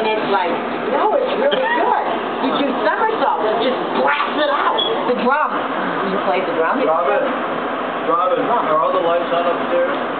it's like, no, it's really good. You do somersaults, it just blasts it out. The drum. You play the drum? Robin, are all the lights on upstairs?